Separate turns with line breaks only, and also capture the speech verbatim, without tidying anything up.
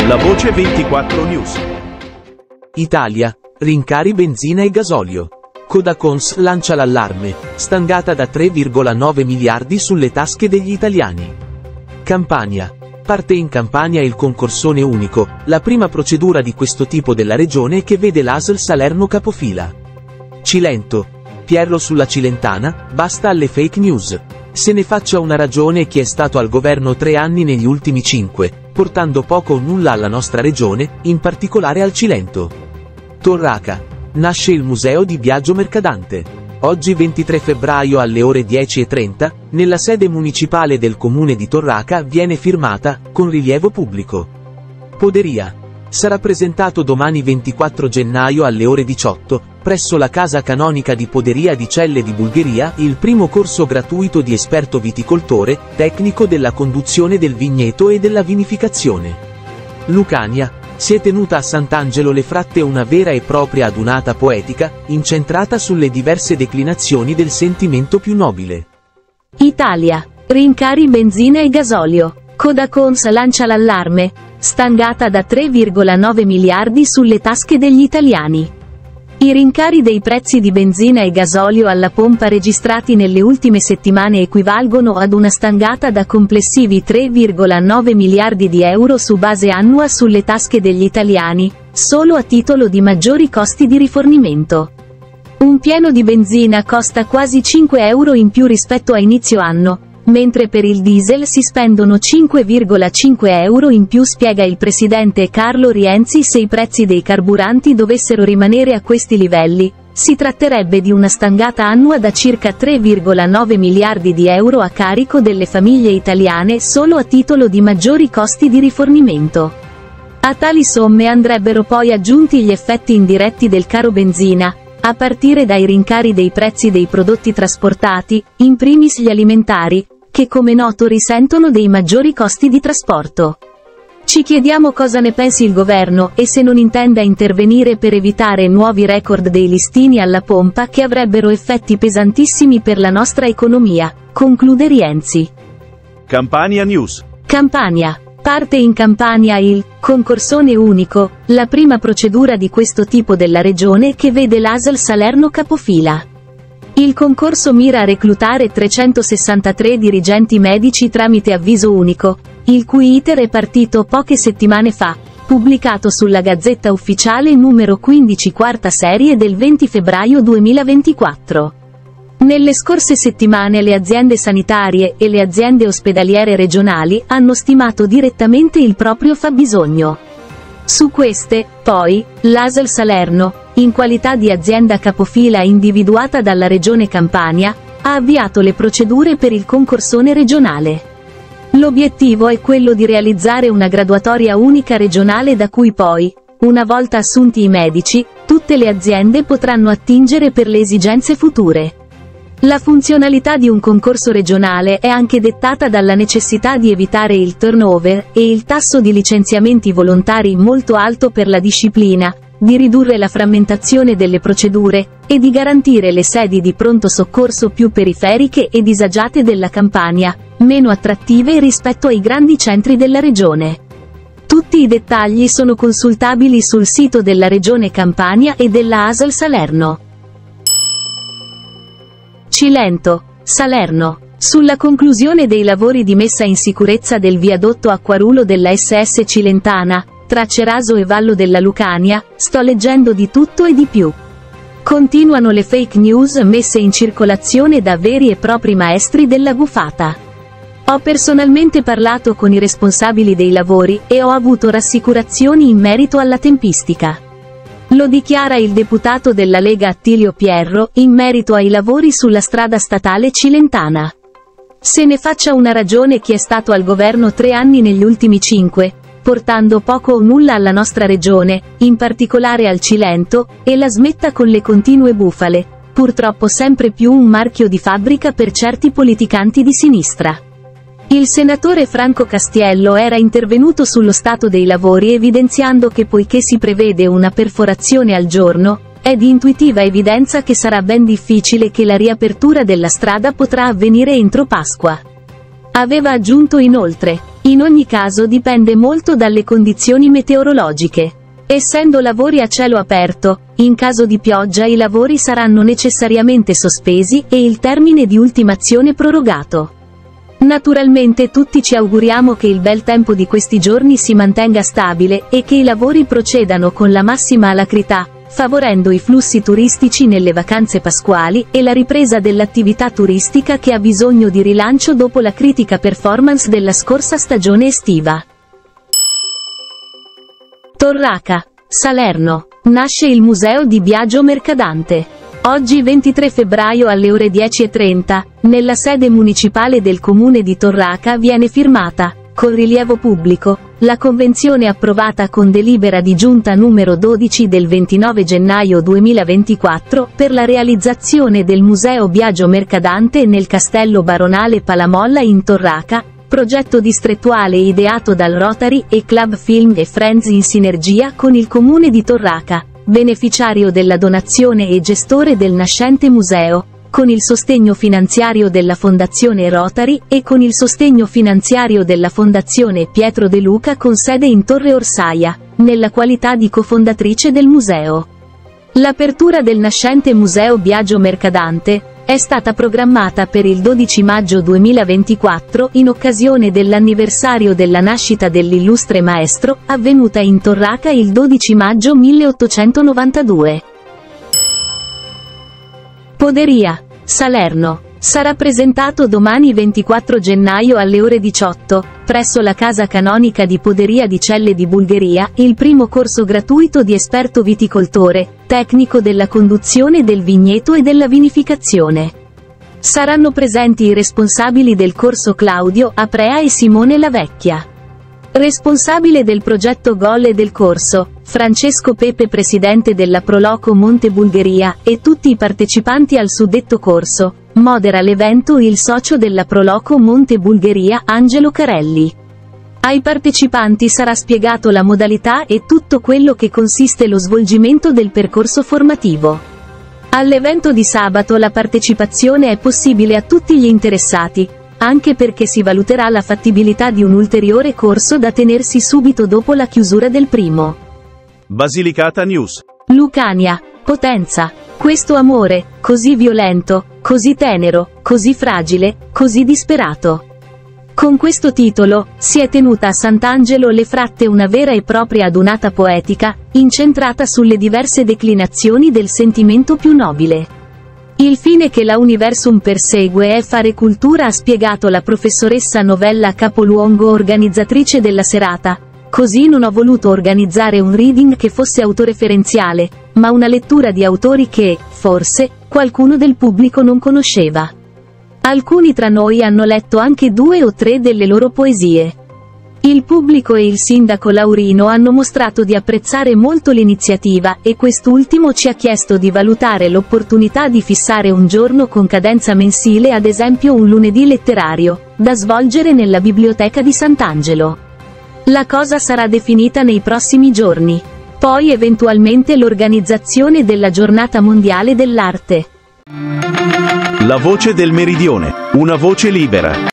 La Voce ventiquattro News.
Italia, rincari benzina e gasolio. Codacons lancia l'allarme, stangata da tre virgola nove miliardi sulle tasche degli italiani. Campania. Parte in Campania il concorsone unico, la prima procedura di questo tipo della regione che vede l'A S L Salerno capofila. Cilento. Pierro sulla Cilentana, basta alle fake news. Se ne faccia una ragione chi è stato al governo tre anni negli ultimi cinque, portando poco o nulla alla nostra regione, in particolare al Cilento. Torraca. Nasce il Museo di Biagio Mercadante. Oggi ventitré febbraio alle ore dieci e trenta, nella sede municipale del comune di Torraca viene firmata, con rilievo pubblico. Poderia. Sarà presentato domani ventiquattro gennaio alle ore diciotto, presso la Casa Canonica di Poderia di Celle di Bulgheria, il primo corso gratuito di esperto viticoltore, tecnico della conduzione del vigneto e della vinificazione. Lucania. Si è tenuta a Sant'Angelo le Fratte una vera e propria adunata poetica, incentrata sulle diverse declinazioni del sentimento più nobile.
Italia. Rincari benzina e gasolio. Codacons lancia l'allarme, stangata da tre virgola nove miliardi sulle tasche degli italiani. I rincari dei prezzi di benzina e gasolio alla pompa registrati nelle ultime settimane equivalgono ad una stangata da complessivi tre virgola nove miliardi di euro su base annua sulle tasche degli italiani, solo a titolo di maggiori costi di rifornimento. Un pieno di benzina costa quasi cinque euro in più rispetto a inizio anno, mentre per il diesel si spendono cinque virgola cinque euro in più, spiega il presidente Carlo Rienzi. Se i prezzi dei carburanti dovessero rimanere a questi livelli, si tratterebbe di una stangata annua da circa tre virgola nove miliardi di euro a carico delle famiglie italiane solo a titolo di maggiori costi di rifornimento. A tali somme andrebbero poi aggiunti gli effetti indiretti del caro benzina, a partire dai rincari dei prezzi dei prodotti trasportati, in primis gli alimentari, che come noto risentono dei maggiori costi di trasporto. Ci chiediamo cosa ne pensi il governo e se non intenda intervenire per evitare nuovi record dei listini alla pompa che avrebbero effetti pesantissimi per la nostra economia, conclude Rienzi.
Campania News.
Campania. Parte in Campania il concorsone unico, la prima procedura di questo tipo della regione che vede l'A S L Salerno capofila. Il concorso mira a reclutare trecentosessantatré dirigenti medici tramite avviso unico, il cui iter è partito poche settimane fa, pubblicato sulla Gazzetta Ufficiale numero quindici quarta serie del venti febbraio duemilaventiquattro. Nelle scorse settimane le aziende sanitarie e le aziende ospedaliere regionali hanno stimato direttamente il proprio fabbisogno. Su queste, poi, l'A S L Salerno, in qualità di azienda capofila individuata dalla Regione Campania, ha avviato le procedure per il concorsone regionale. L'obiettivo è quello di realizzare una graduatoria unica regionale da cui poi, una volta assunti i medici, tutte le aziende potranno attingere per le esigenze future. La funzionalità di un concorso regionale è anche dettata dalla necessità di evitare il turnover e il tasso di licenziamenti volontari molto alto per la disciplina, di ridurre la frammentazione delle procedure, e di garantire le sedi di pronto soccorso più periferiche e disagiate della Campania, meno attrattive rispetto ai grandi centri della regione. Tutti i dettagli sono consultabili sul sito della Regione Campania e della A S L Salerno. Cilento, Salerno. Sulla conclusione dei lavori di messa in sicurezza del viadotto Acquarulo della S S Cilentana, tra Ceraso e Vallo della Lucania, sto leggendo di tutto e di più. Continuano le fake news messe in circolazione da veri e propri maestri della gufata. Ho personalmente parlato con i responsabili dei lavori e ho avuto rassicurazioni in merito alla tempistica. Lo dichiara il deputato della Lega Attilio Pierro, in merito ai lavori sulla strada statale Cilentana. Se ne faccia una ragione chi è stato al governo tre anni negli ultimi cinque, portando poco o nulla alla nostra regione, in particolare al Cilento, e la smetta con le continue bufale, purtroppo sempre più un marchio di fabbrica per certi politicanti di sinistra. Il senatore Franco Castiello era intervenuto sullo stato dei lavori evidenziando che poiché si prevede una perforazione al giorno, è di intuitiva evidenza che sarà ben difficile che la riapertura della strada potrà avvenire entro Pasqua. Aveva aggiunto inoltre: In ogni caso dipende molto dalle condizioni meteorologiche. Essendo lavori a cielo aperto, in caso di pioggia i lavori saranno necessariamente sospesi e il termine di ultimazione prorogato. Naturalmente tutti ci auguriamo che il bel tempo di questi giorni si mantenga stabile e che i lavori procedano con la massima alacrità, favorendo i flussi turistici nelle vacanze pasquali e la ripresa dell'attività turistica che ha bisogno di rilancio dopo la critica performance della scorsa stagione estiva. Torraca, Salerno. Nasce il Museo di Biagio Mercadante. Oggi ventitré febbraio alle ore dieci e trenta, nella sede municipale del comune di Torraca viene firmata, con rilievo pubblico, la convenzione approvata con delibera di giunta numero dodici del ventinove gennaio duemilaventiquattro per la realizzazione del Museo Biagio Mercadante nel Castello Baronale Palamolla in Torraca, progetto distrettuale ideato dal Rotary e Club Film e Friends in sinergia con il comune di Torraca, beneficiario della donazione e gestore del nascente museo, con il sostegno finanziario della Fondazione Rotary e con il sostegno finanziario della Fondazione Pietro De Luca con sede in Torre Orsaia, nella qualità di cofondatrice del museo. L'apertura del nascente Museo Biagio Mercadante è stata programmata per il dodici maggio duemilaventiquattro in occasione dell'anniversario della nascita dell'illustre maestro, avvenuta in Torraca il dodici maggio milleottocentonovantadue. Poderia, Salerno. Sarà presentato domani ventiquattro gennaio alle ore diciotto, presso la Casa Canonica di Poderia di Celle di Bulgheria, il primo corso gratuito di esperto viticoltore, tecnico della conduzione del vigneto e della vinificazione. Saranno presenti i responsabili del corso Claudio Aprea e Simone Lavecchia. Responsabile del progetto Golle del corso, Francesco Pepe, presidente della Proloco Monte Bulgheria, e tutti i partecipanti al suddetto corso. Modera l'evento il socio della Proloco Monte Bulgheria Angelo Carelli. Ai partecipanti sarà spiegato la modalità e tutto quello che consiste lo svolgimento del percorso formativo. All'evento di sabato la partecipazione è possibile a tutti gli interessati, anche perché si valuterà la fattibilità di un ulteriore corso da tenersi subito dopo la chiusura del primo.
Basilicata News.
Lucania, Potenza. Questo amore, così violento, così tenero, così fragile, così disperato. Con questo titolo, si è tenuta a Sant'Angelo Le Fratte una vera e propria adunata poetica, incentrata sulle diverse declinazioni del sentimento più nobile. Il fine che la Universum persegue è fare cultura, ha spiegato la professoressa Novella Capoluongo, organizzatrice della serata. Così non ho voluto organizzare un reading che fosse autoreferenziale, ma una lettura di autori che, forse, qualcuno del pubblico non conosceva. Alcuni tra noi hanno letto anche due o tre delle loro poesie. Il pubblico e il sindaco Laurino hanno mostrato di apprezzare molto l'iniziativa e quest'ultimo ci ha chiesto di valutare l'opportunità di fissare un giorno con cadenza mensile, ad esempio un lunedì letterario, da svolgere nella biblioteca di Sant'Angelo. La cosa sarà definita nei prossimi giorni. Poi eventualmente l'organizzazione della Giornata Mondiale dell'Arte.
La voce del Meridione. Una voce libera.